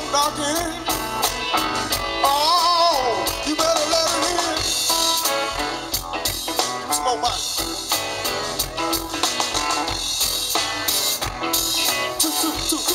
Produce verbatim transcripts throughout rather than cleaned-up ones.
come knocking, oh, you better let it in. Smoke mine. Two, two, two, two.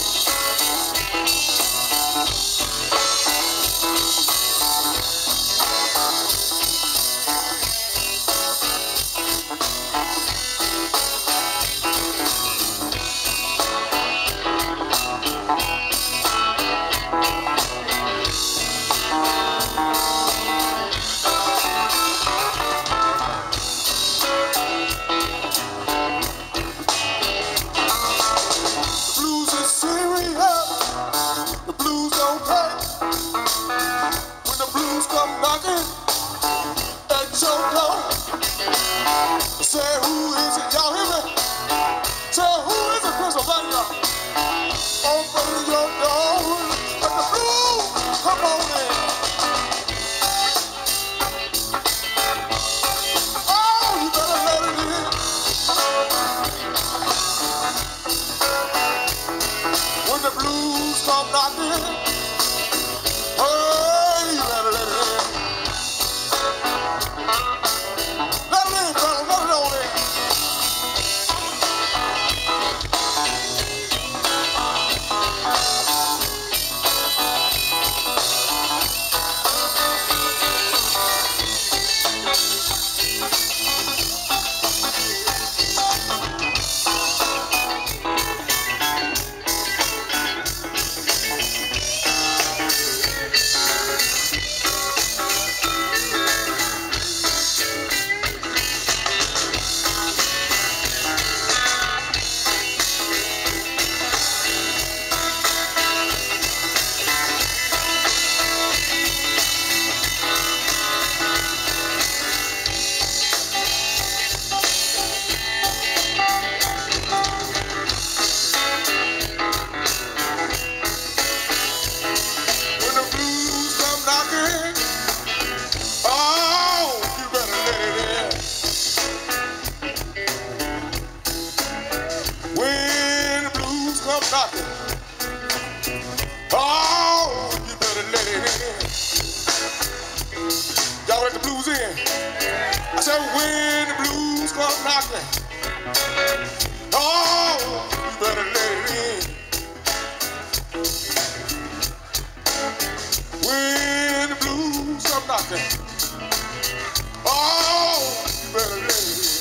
Come knocking at your door. Say, who is it? Y'all hear me? Say, who is it, Pennsylvania? Open your door. Let the blues come on in. Oh, you better let it in. When the blues come knocking, knocking. Oh, you better let it in. Y'all let the blues in? I said when the blues come knocking. Oh, you better let it in. When the blues come knocking. Oh, you better let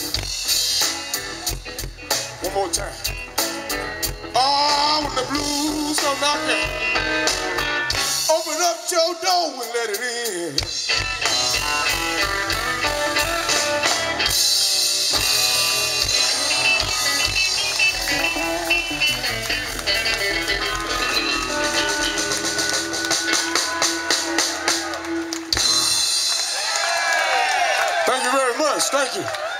it in. One more time. Oh, when the blues come knocking, open up your door and let it in. Thank you very much. Thank you.